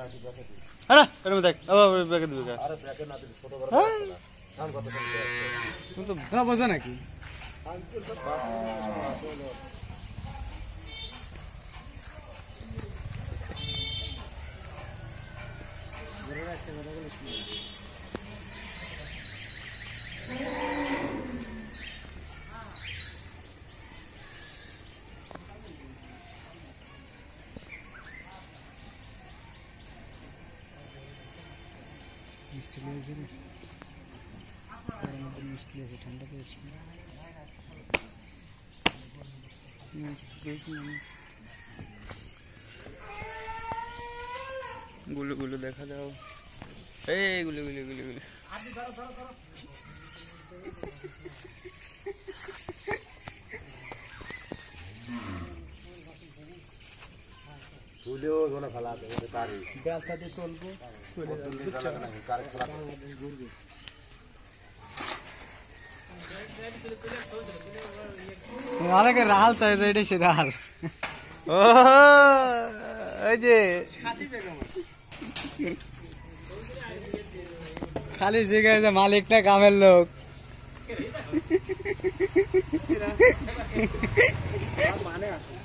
আরে এর মধ্যে আবার ব্যাকে দিবি কা? আরে ব্যাকে না দিলে ছোট বড় দাম কত শুনতে তুমি তো না বোঝা নাকি? আঙ্কেল তো বাস হলো মেরে রাখতে কথা বলিস না। মিষ্টি লেগেছে রে, মিষ্টি লেগেছে, ঠান্ডা পেয়েছি। গুলো গুলো দেখা দাও, এই গুলো গুলো গুলো গুলো তুলেও ওখানে ফেলা দেবে গাড়ি বেলসা দিয়ে চলবো, চলে যাবে না গাড়ি ফেলা ঘুরবে। অনেকে রাহাল চাই তো, এটাই সে রাহাল। ও ওই যে খালি জিজ্ঞাসা মালিকটা কামের লোক। মানে